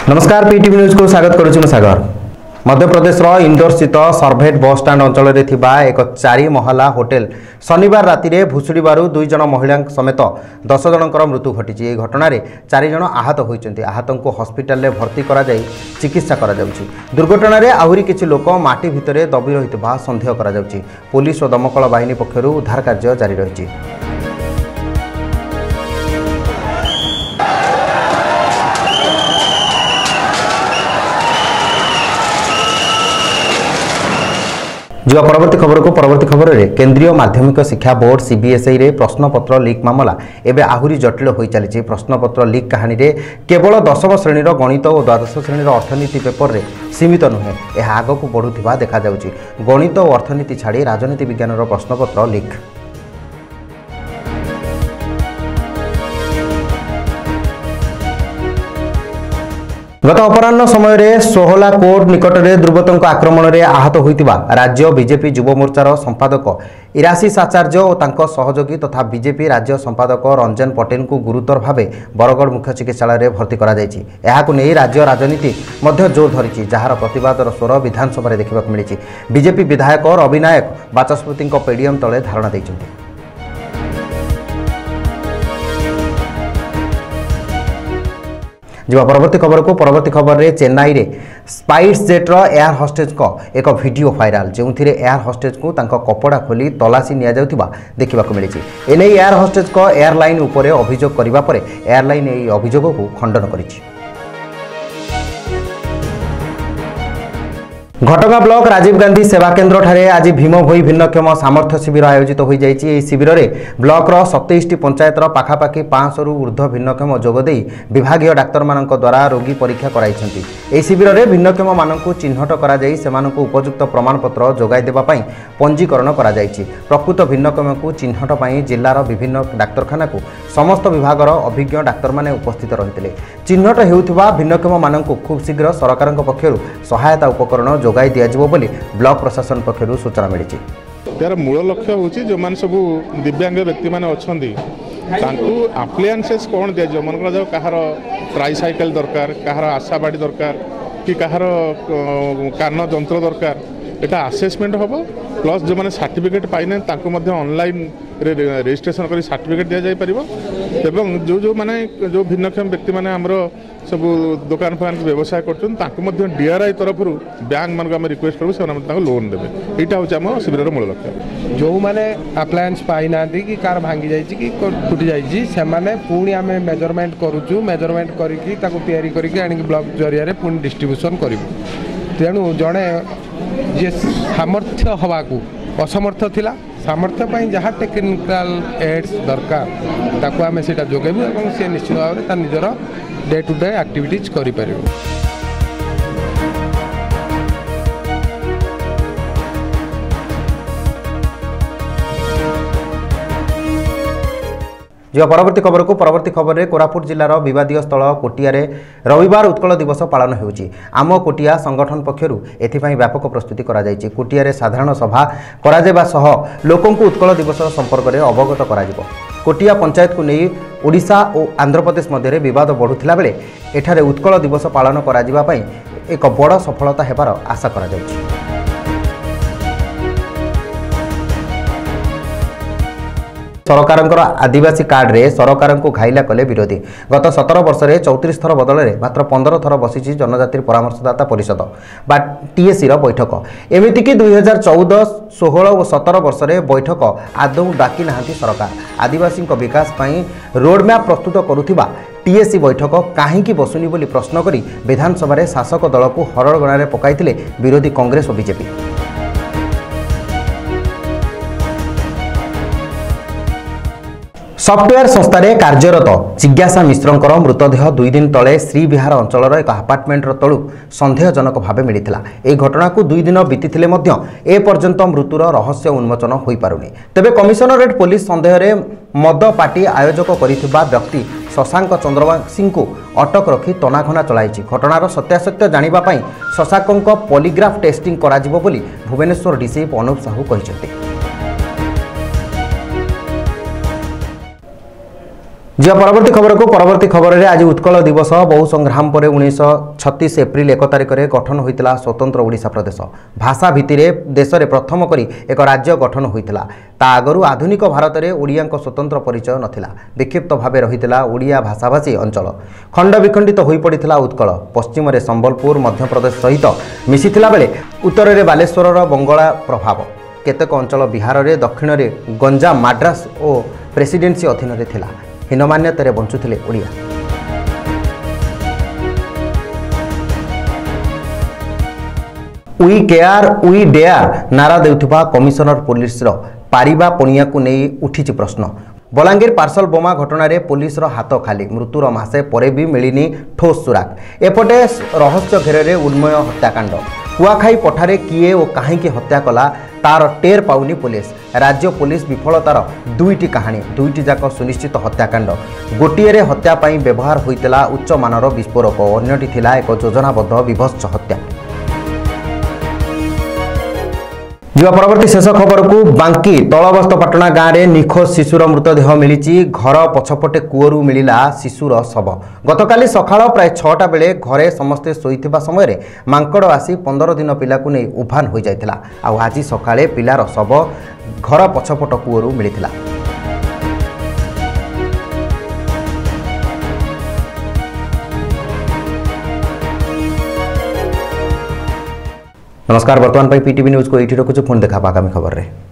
नमस्कार PTV news को स्वागत करुछु सागर। मध्य प्रदेश इंदौर स्थित सर्भेट बस स्टाण्ड अंचल में एक 4 महला होटेल शनिवार राति में भुशुड़बार 2 जन महिला समेत 10 जनकर मृत्यु घटी। घटना 4 जन आहत होती। आहत को हस्पिटाल में भर्ती करा चिकित्सा करा जाउछि। दुर्घटना रे आहुरी किछि लोक माटी भितरे दबी रहितबा संदेह करा जाउछि। पुलिस और दमकल बाहिनी पक्षरु उद्धार कार्य जारी रहिछि। जो परवर्ती खबर रे केंद्रीय माध्यमिक शिक्षा बोर्ड सीबीएसई रे प्रश्नपत्र लीक मामला एवं आहुरी जटिल हो चली। प्रश्नपत्र लीक कहानी रे केवल 10वीं श्रेणी गणित और द्वादश श्रेणी अर्थनीति पेपर रे सीमित नुहे, यह आग को बढ़ुवा देखा जाउछि। गणित और अर्थनीति छाड़ी राजनीति विज्ञान प्रश्नपत्र लीक। गत अपराह्न समय सोहला कोर्ट निकट में दुर्बृत्तों आक्रमण में आहत होता राज्य बीजेपी युव मोर्चार संपादक इराशीष आचार्य और तांको सहयोगी तथा बीजेपी राज्य संपादक रंजन पटेल को गुरुतर भाव बरगढ़ मुख्य चिकित्सालय में भर्ती करा जायछि। एहाकु नै राज्य राजनीति मध्य जोर धरिछि, जार प्रतिवादर स्वर विधानसभा देखा मिली। बीजेपी विधायक रवि नायक बाचस्पति पेडियम तले धारणा दैछन्ति। जो परवर्ती खबर रे चेन्नई रे स्पाइस जेट्र एयर होस्टेज को एक वीडियो वायरल, जो एयर होस्टेज को तांको कपड़ा खोली तलाशी निया जाउथिबा देखा मिली। एने एयर होस्टेज को एयरलाइन उपरे अभियोग करिबा परे एयरलाइन एही अभियोग को खंडन करिछि। घटगां ब्लॉक राजीव गांधी सेवा केन्द्र ठारे आज भीम भोई भिन्नक्षम सामर्थ्य शिविर आयोजित हो जाइए। शिविर में ब्लॉक 27टी पंचायतर पाखापाखि 500 रु ऊर्ध्व भिन्नक्षम जोगदे विभागीय डाक्तर मान द्वारा रोगी परीक्षा कराइछन्ति। एही शिविर में भिन्नक्षम मानकु चिन्हट करा जाई सेमानकु उपयुक्त प्रमाणपत्र जोगाई देबा पई पंजीकरण करा जाइछि। प्रकृत भिन्नक्षम को चिन्हट पई जिल्लार विभिन्न डाक्तरखाना को समस्त विभागर अभिज्ञ डाक्तर माने उपस्थित रहितले। चिन्हट हेउथिबा भिन्नक्षम मानकु खूब शीघ्र सरकार पक्षरु सहायता उपकरण जोगाई दिया बोली ब्लॉक प्रशासन पक्षरु सूचना मिली। यार मूल लक्ष्य हूँ जो मैंने सब दिव्यांग व्यक्ति मैंने अच्छा आप्लायसेस कौन दिज्व मन जो कहार ट्राइसाइकेल दरकार, कहार आशा बाड़ी दरकार कि कहार कान जंत्र दरकार, एटा आसेसमेंट हम प्लस जो मैंने सर्टिफिकेट पाइना ऑनलाइन रजिस्ट्रेशन कर सर्टिफिकेट दि जापर एवं जो जो माने जो भिन्नक्षम व्यक्ति मैंने आमर सब दुकान फुकान व्यवसाय कर डीआरआई तरफ बैंक मान रिक्वेस्ट करूँ से लोन देवे। यहाँ हूँ आम शिविर मूल लक्ष्य। जो मैंने अप्लायंस पाई ना कि कार भांगी जाइए कि फुटी जाने पुणी आम मेजरमेंट करुचु, मेजरमेंट करके ब्लॉक जरिया पुणी डिस्ट्रीब्यूशन करूँ। तेणु जड़े जे सामर्थ्य हवा को असमर्थ थिला सामर्थ्य पर जहाँ टेक्निकल एड्स दरकार ताकू आम से जोगेबू और सी निश्चित भाव में निजर डे टू डे एक्टिविटीज करें। जो परवर्ती खबर रे कोरापुट जिलार विवादीय स्थल कोटिया रे रविवार उत्कल दिवस पालन होउछि। आम कोटिया संगठन पक्षरु एथिपाई व्यापक प्रस्तुति करा जायछि। कोटिया रे साधारण सभा करा जेबा सह लोकंकु उत्कल दिवस संपर्क में अवगत करा जिवो। कोटिया पंचायत को नहीं ओडिशा और आंध्र प्रदेश मध्य विवाद बढ़ुथिला बेले एठारे उत्कल दिवस पालन करा जिबा पई एक बड़ सफलता हेबार आशा करा जायछि। सरकार आदिवासी कार्ड रे सरकार को घाइला कले विरोधी। गत 17 वर्ष में 34 थर बदल में मात्र 15 थर बसी जनजाति परामर्शदाता परिषद बा टीएसी बैठक। एमतीक 2014, 16 और 17 वर्ष में बैठक आदौ डाकी नाहांती सरकार। आदिवासी विकास पई रोडमैप प्रस्तुत करुथिबा टीएसी बैठक काहींकी बसुनी बोली प्रश्न करी विधानसभा शासक दल को हरड़गणारे पकाइथिले विरोधी कांग्रेस और बीजेपी। सफ्टवेयर संस्था कार्यरत जिज्ञासा मिश्रंकर मृतदेह 2 दिन तले श्रीविहार अंचल एक आपार्टमेंटर तलू सन्देहजनक भाव मिलता। यह घटना को 2 दिन बीती ए पर्यंत मृत्युर रहस्य उन्मोचन हो पारुनी। तेबे कमिशनरेट पुलिस सन्देह में मद पार्टी आयोजक करिथिबा व्यक्ति शशांक चंद्रवंशी को अटक रखी तनाघना चलाई। घटनार सत्यासत्य जानिबा पई शशांक पॉलीग्राफ टेस्टिंग करा जिवो बोली भुवनेश्वर डीसीपी अनुप साहू कहिसेंति। जी परवर्ती खबर को परवर्ती खबर में आज उत्कल दिवस बहु संग्राम पर 1936 एप्रिल 1 तारिख में गठन होता स्वतंत्र ओडिशा प्रदेश भाषा भित्ति देश में प्रथम करी एक राज्य गठन होता आगु आधुनिक भारत में ओडिया स्वतंत्र परिचय नथिला विक्षिप्त भाव रही ओडिया भाषाभाषी अंचल खंड विखंडित हो पड़ा उत्कल पश्चिम में संबलपुर मध्यप्रदेश सहित मिशीथिला बेले उत्तर में बालेश्वर बंगला प्रभाव केतेक अंचल बिहार में दक्षिण में गंजाम माड्रास और प्रेसिडेंसी अधीन में थिला हीनमान्यतारे बंचुथिले Odia. We care we dare नारा देउथिबा कमिशनर पुलिस पारिबा पणिया को नहीं उठी प्रश्न बलांगीर पार्सल बोमा घटन पुलिस हाथ खाली मृत्युर मासे परे भी मिलनी ठोस सुराग एपटे रहस्य घेर उन्मय हत्याकांड कुआखाई पठारे किए और कहीं हत्या कला तार टेर पाउनी पुलिस राज्य पुलिस विफलतार दुईटी कहानी दुईटी जाक सुनिश्चित हत्याकांड गोटे हत्या पाई व्यवहार होता उच्च मानर विस्फोरक अन्यटी थिला एक योजनाबद्ध विभत्स हत्या। जीवा परवर्ती शेष खबर को बांकी तलबस्तपाटना गाँव में निखोज शिशुर मृतदेह मिली घर पछपटे कूअरू मिला शिशुर शव गतकाली सकाळ प्राय 6टा बेले घरे समस्ते शोइथिबा समय मांकड़ आसी 15 दिन पिला को नहीं उभान हो जाइथिला आ आज सकाळे पिलार शव घर पछपट कूअरू मिलिथिला। नमस्कार बर्तमान पीटीवी न्यूज को ये रखुछु पुणी देखा आगामी खबर रे।